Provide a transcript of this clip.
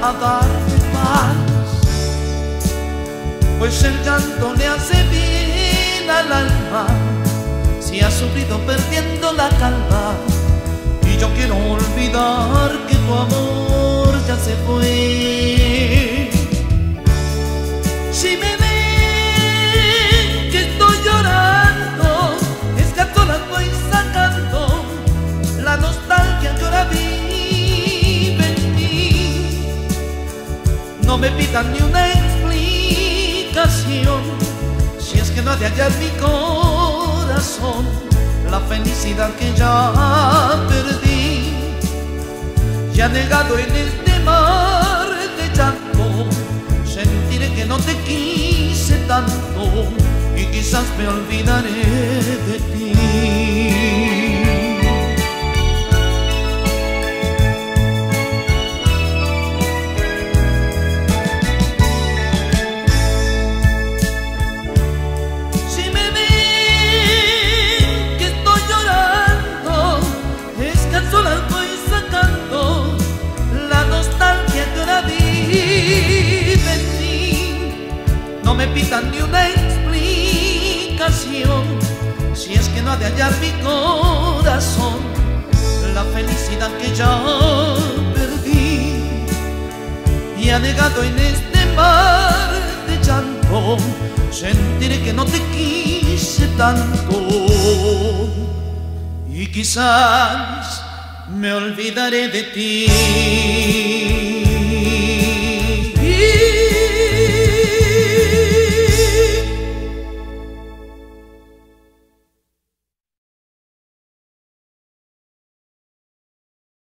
a darme paz, pues el llanto le hace bien al alma si ha sufrido perdiendo la calma. Y yo quiero olvidar que tu amor ya se fue. Si me ven que estoy llorando, es que a todas voy sacando la nostalgia que ahora vive en mí. No me pidan ni una explicación, si es que no ha de hallar mi corazón la felicidad que ya perdí. Ya negado en este mar de llanto, sentiré que no te quise tanto y quizás me olvidaré de ti. No me pidan ni una explicación, si es que no ha de hallar mi corazón la felicidad que ya perdí. Y anegado en este mar de llanto, sentiré que no te quise tanto y quizás me olvidaré de ti.